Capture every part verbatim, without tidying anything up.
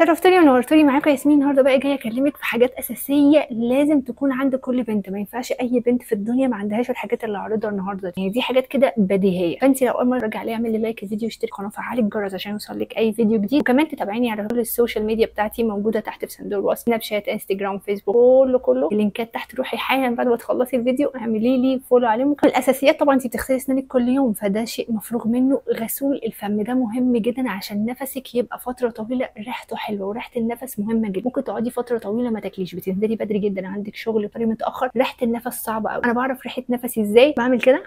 شرفتوني ونورتوني معاكم ياسمين. النهارده بقى جايه اكلمك في حاجات اساسيه لازم تكون عند كل بنت. ما ينفعش اي بنت في الدنيا ما عندهاش الحاجات اللي هعرضها النهارده دي. يعني دي حاجات كده بديهيه. فانت لو اول مره ترجعي لي اعملي لايك الفيديو واشتركي القناه وفعلي الجرس عشان يوصلك اي فيديو جديد، وكمان تتابعيني على كل السوشيال ميديا بتاعتي موجوده تحت في صندوق الوصف، سناب شات، انستجرام، فيسبوك، كله كله اللينكات تحت. روحي حالا بعد ما تخلصي الفيديو اعملي لي فولو عليهم. الاساسيات طبعا انت بتغسلي اسنانك كل يوم فده شيء مفروغ منه. غسول الفم ده مهم جدا عشان نفسك يبقى فتره طويله ريحته حلوه، وريحه النفس مهمه جدا. ممكن تقعدي فتره طويله ما تاكليش، بتنزلي بدري جدا، عندك شغل طريق متاخر، ريحه النفس صعبه قوي. انا بعرف ريحه نفسي ازاي؟ بعمل كده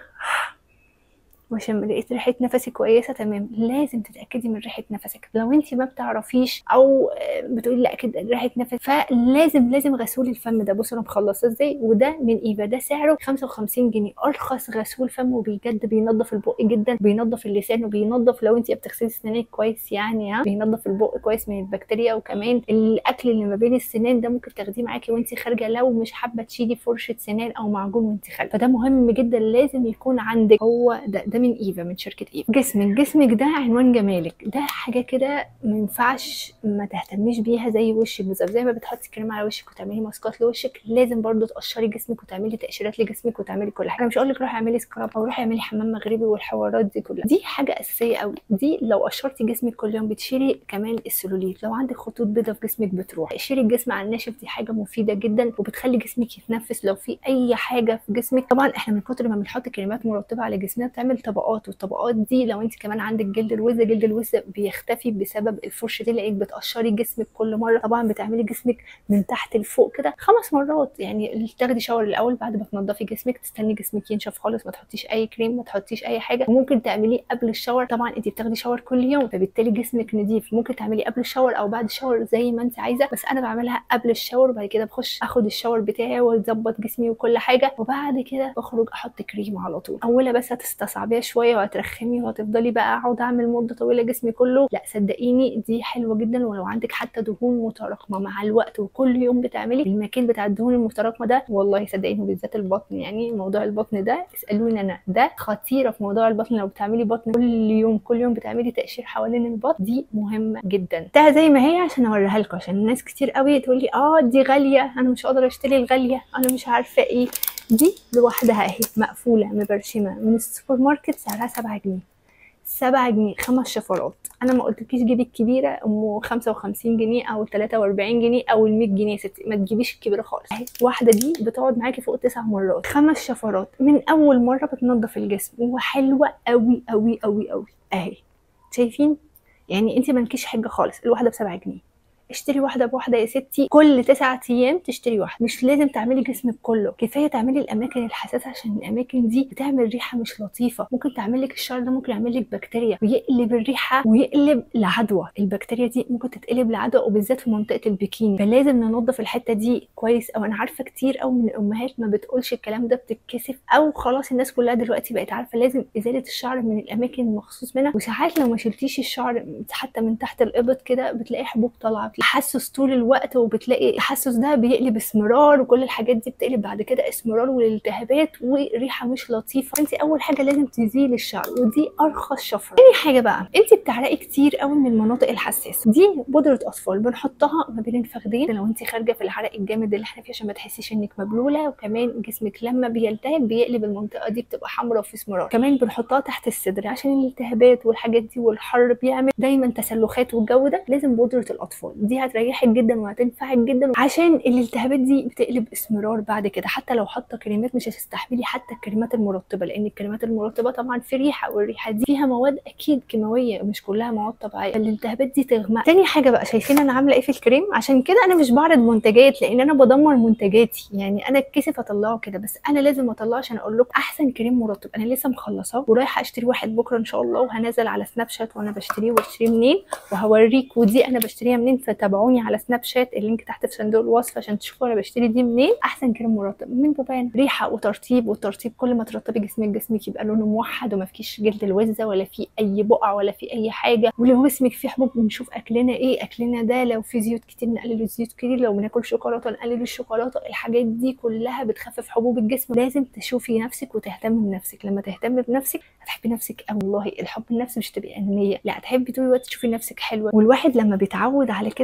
وعشان لقيت ريحه نفسي كويسه تمام. لازم تتاكدي من ريحه نفسك. لو انت ما بتعرفيش او بتقولي لا اكيد ريحه نفس، فلازم لازم غسول الفم ده. بصوا انا مخلصه ازاي، وده من ايفا، ده سعره خمسة وخمسين جنيه، ارخص غسول فم وبجد بينظف البق جدا، بينظف اللسان، وبينظف لو انت بتغسلي سنانك كويس يعني ها بينظف البق كويس من البكتيريا. وكمان الاكل اللي ما بين السنان ده ممكن تاخديه معاكي وانت خارجه لو مش حابه تشيلي فرشه سنان او معجون وانت خارجه، فده مهم جدا لازم يكون عندك. هو ده, ده من ايفا، من شركه ايفا. جسمك جسمك ده عنوان جمالك، ده حاجه كده ما ينفعش ما تهتميش بيها زي وشك بالظبط. زي ما بتحطي كريم على وشك وتعملي ماسكات لوشك، لازم برضو تقشري جسمك وتعملي تقشيرات لجسمك وتعملي كل حاجه. انا مش هقول لك روحي اعملي سكراب او روحي اعملي حمام مغربي والحوارات دي كلها، دي حاجه اساسيه قوي. دي لو قشرتي جسمك كل يوم بتشيلي كمان السلوليت. لو عندك خطوط بيضاء في جسمك بتروح. تقشري الجسم على الناشف دي حاجه مفيده جدا وبتخلي جسمك يتنفس. لو في اي حاجه في جسمك، طبعا احنا من كتر ما بنحط كريمات مرطبه على جسمنا بتعمل طبقات، والطبقات دي لو انت كمان عندك جلد الوز، جلد الوز بيختفي بسبب الفرشه دي، لانك بتقشري جسمك كل مره. طبعا بتعملي جسمك من تحت لفوق كده خمس مرات. يعني تاخدي شاور الاول بعد ما تنضفي جسمك، تستني جسمك ينشف خالص، ما تحطيش اي كريم، ما تحطيش اي حاجه. وممكن تعمليه قبل الشاور. طبعا انت بتاخدي شاور كل يوم فبالتالي جسمك نضيف. ممكن تعمليه قبل الشاور او بعد الشاور زي ما انت عايزه، بس انا بعملها قبل الشاور. وبعد كده بخش اخد الشاور بتاعي واظبط جسمي وكل حاجه، وبعد كده بخرج احط كريم على طول. اولها بس هتستصعبيها شويه وهترخمي وهتفضلي بقى اقعد اعمل مده طويله جسمي كله. لا صدقيني دي حلوه جدا. ولو عندك حتى دهون متراكمه مع الوقت وكل يوم بتعملي المكان بتاع الدهون المتراكمه ده، والله صدقيني بالذات البطن، يعني موضوع البطن ده اسالوني انا، ده خطيره في موضوع البطن. لو بتعملي بطن كل يوم كل يوم بتعملي تقشير حوالين البطن، دي مهمه جدا. ده زي ما هي عشان اوريها لكم، عشان الناس كتير قوي تقول لي اه دي غاليه، انا مش قادره اشتري الغاليه، انا مش عارفه ايه. دي لوحدها اهي مقفوله مبرشمه من السوبر ماركت، سعرها سبعة جنيه. سبعة جنيه خمس شفرات. انا ما قلتلكيش جيبي الكبيره ام خمسة وخمسين جنيه او تلاتة واربعين جنيه او ال مية جنيه. ستي ما تجيبيش الكبيره خالص. اهي واحده دي بتقعد معاكي فوق تسع مرات، خمس شفرات من اول مره بتنضف الجسم وحلوه قوي قوي قوي قوي. اهي شايفين؟ يعني انت مالكيش حاجه خالص. الواحده بسبعة جنيه. اشتري واحده بواحده يا ستي، كل تسعة ايام تشتري واحده. مش لازم تعملي جسمك كله، كفايه تعملي الاماكن الحساسه عشان الاماكن دي بتعمل ريحه مش لطيفه. ممكن تعمل لك الشعر ده، ممكن يعمل لك بكتيريا ويقلب الريحه ويقلب لعدوى. البكتيريا دي ممكن تتقلب لعدوى وبالذات في منطقه البكين، فلازم ننظف الحته دي كويس. او انا عارفه كتير قوي من الامهات ما بتقولش الكلام ده، بتتكسف او خلاص الناس كلها دلوقتي بقت عارفه لازم ازاله الشعر من الاماكن المخصوص منها. وساعات لو ما شلتيش الشعر حتى من تحت الابط كده بتلاقي حبوب طالعه، تحسس طول الوقت، وبتلاقي التحسس ده بيقلب اسمرار، وكل الحاجات دي بتقلب بعد كده اسمرار والالتهابات وريحه مش لطيفه. انت اول حاجه لازم تزيلي الشعر، ودي ارخص شفره. تاني حاجه بقى، انت بتعرقي كتير قوي من المناطق الحساسه، دي بودره اطفال بنحطها ما بين الفخدين لو انت خارجه في العرق الجامد اللي احنا فيه عشان ما تحسيش انك مبلوله. وكمان جسمك لما بيلتهب بيقلب المنطقه دي بتبقى حمراء وفي اسمرار. كمان بنحطها تحت الصدر عشان الالتهابات والحاجات دي والحر بيعمل دايما تسلخات، والجو ده لازم بودره الاطفال. دي هتريحك جدا وهتنفعك جدا عشان الالتهابات دي بتقلب اسمرار بعد كده. حتى لو حاطه كريمات مش هتستحملي حتى الكريمات المرطبه، لان الكريمات المرطبه طبعا في ريحه، والريحه دي فيها مواد اكيد كيماويه مش كلها مواد طبيعيه، فالالتهابات دي تغمق. تاني حاجه بقى، شايفين انا عامله ايه في الكريم؟ عشان كده انا مش بعرض منتجات لان انا بدمر منتجاتي. يعني انا اتكسف اطلعه كده، بس انا لازم اطلعه عشان اقول لكم احسن كريم مرطب. انا لسه مخلصاه ورايحه اشتري واحد بكره ان شاء الله، وهنزل على سناب شات وانا بشتريه واشتريه منين وهوريكم دي انا بشتريها منين. فتابعوني على سناب شات، اللينك تحت في صندوق الوصف عشان تشوفوا انا بشتري دي منين. احسن كريم مرطب من بوبان، ريحه وترطيب. والترطيب كل ما ترطبي جسمك جسمك يبقى لونه موحد وما فيش جلد الوزه ولا في اي بقع ولا في اي حاجه. ولو جسمك فيه حبوب بنشوف اكلنا ايه. اكلنا ده لو في زيوت كتير نقلل الزيوت كتير، لو بناكل شوكولاته نقلل الشوكولاته. الحاجات دي كلها بتخفف حبوب الجسم. لازم تشوفي نفسك وتهتمي بنفسك. لما تهتمي بنفسك هتحبي نفسك قوي. والله الحب النفس مش تبقى انانيه، لا هتحبي طول الوقت تشوفي نفسك حلوه. والواحد لما بيتعود على كده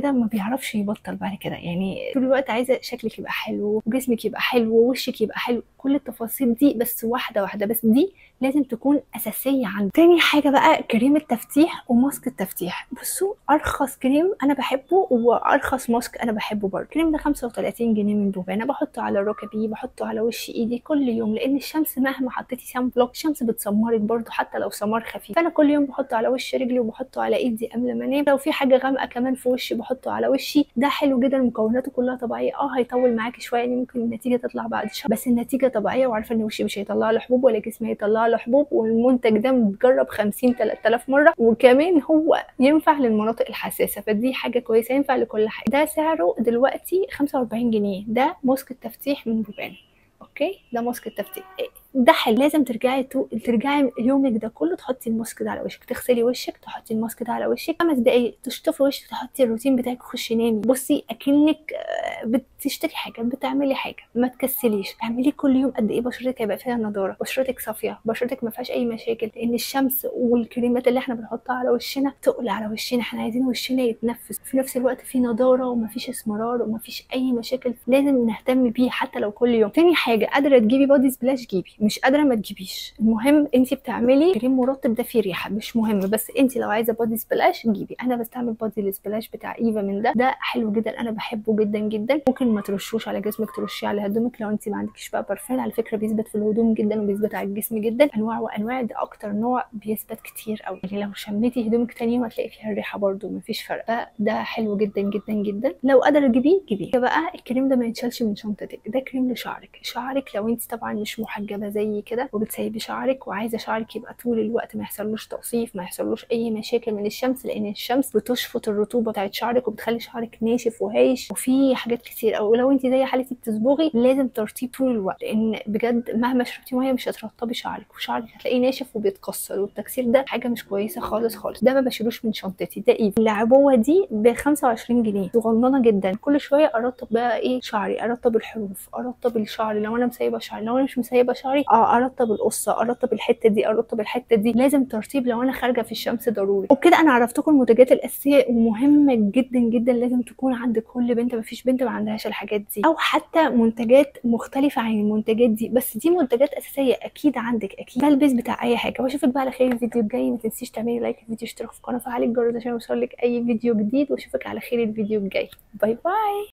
كده ما بيعرفش يبطل بعد كده، يعني طول الوقت عايزه شكلك يبقى حلو وجسمك يبقى حلو ووشك يبقى حلو، كل التفاصيل دي بس واحده واحده، بس دي لازم تكون اساسيه عندك. تاني حاجه بقى كريم التفتيح وماسك التفتيح. بصوا ارخص كريم انا بحبه وارخص ماسك انا بحبه برضه، الكريم ده خمسة وتلاتين جنيه من بوبا، انا بحطه على ركبي، بحطه على وش ايدي كل يوم، لان الشمس مهما حطيتي سان بلوك الشمس بتسمرك برضه حتى لو سمار خفيف، فانا كل يوم بحطه على وش رجلي وبحطه على ايدي قبل ما انام، لو في حاجه غامقه كمان في وشي بحطه على وشي. ده حلو جدا، مكوناته كلها طبيعيه. اه هيطول معاكي شويه، يعني ممكن النتيجه تطلع بعد شهر، بس النتيجه طبيعيه، وعارفه ان وشي مش هيطلع له حبوب ولا جسمي هيطلع له حبوب، والمنتج ده متجرب خمسين تلات آلاف مره، وكمان هو ينفع للمناطق الحساسه، فدي حاجه كويسه، ينفع لكل حاجه. ده سعره دلوقتي خمسة وأربعين جنيه، ده ماسك التفتيح من بوبان. اوكي ده ماسك التفتيح ده حل. لازم ترجعي تو... ترجعي يومك ده كله تحطي الماسك ده على وشك، تغسلي وشك تحطي الماسك ده على وشك، خمس دقايق تشطفي وشك تحطي الروتين بتاعك تخشي نامي. بصي اكنك بتشتري حاجه، بتعملي حاجه، ما تكسليش، اعملي كل يوم قد ايه بشرتك هيبقى فيها نضاره، بشرتك صافيه، بشرتك ما فيهاش اي مشاكل، لان الشمس والكريمات اللي احنا بنحطها على وشنا تقل على وشنا، احنا عايزين وشنا يتنفس في نفس الوقت في نضاره ومفيش اسمرار ومفيش اي مشاكل، لازم نهتم بيه حتى لو كل يوم. تاني حاجه قادره تجيبي بادي سبلاش جيبي، مش قادره ما تجيبيش، المهم انت بتعملي كريم مرطب ده فيه ريحه مش مهم، بس انت لو عايزه بادي سبلاش جيبي. انا بستعمل بادي سبلاش بتاع ايفا من ده، ده حلو جدا انا بحبه جدا جدا. ممكن ما ترشوش على جسمك، ترشيه على هدومك لو انت ما عندكيش بقى برفان، على فكره بيثبت في الهدوم جدا وبيثبت على الجسم جدا، انواع وانواع، ده اكتر نوع بيثبت كتير قوي، يعني لو شميتي هدومك تاني يوم هتلاقي فيها الريحه برده مفيش فرق، فده حلو جدا جدا جدا. لو قادره تجيبيه جيبيه. بقى الكريم ده ما يتشالش من شنطتك، ده كريم لشعرك. شعرك لو انت طبعا مش محجبه زي كده وبتسيبي شعرك وعايزه شعرك يبقى طول الوقت ما يحصلوش تقصيف، ما يحصلوش اي مشاكل من الشمس، لان الشمس بتشفط الرطوبه بتاعت شعرك وبتخلي شعرك ناشف وهايش، وفي حاجات كتير. او لو انت زي حالتي بتصبغي لازم ترطيب طول الوقت، لان بجد مهما شربتي ميه مش هترطبي شعرك، وشعرك هتلاقيه ناشف وبيتكسر، والتكسير ده حاجه مش كويسه خالص خالص. ده ما بشيلوش من شنطتي، ده ايه العبوه دي ب خمسة وعشرين جنيه، صغننه جدا. كل شويه ارطب بقى ايه شعري، ارطب الحروف، ارطب الشعر لو انا مسيبه شعري، لو انا مش مسيبه شعري اه ارطب القصه، ارطب الحته دي، ارطب الحته دي، لازم ترطيب لو انا خارجه في الشمس ضروري. وبكده انا عرفتكم المنتجات الاساسيه ومهمه جدا جدا لازم تكون عند كل بنت، مفيش بنت ما عندهاش الحاجات دي، او حتى منتجات مختلفه عن المنتجات دي، بس دي منتجات اساسيه اكيد عندك، اكيد ده البيز بتاع اي حاجه. واشوفك بقى على خير الفيديو الجاي، ما تنسيش تعملي لايك للفيديو، اشترك في القناه، وفعلي الجرس عشان يوصلك اي فيديو جديد، واشوفك على خير الفيديو الجاي. باي باي.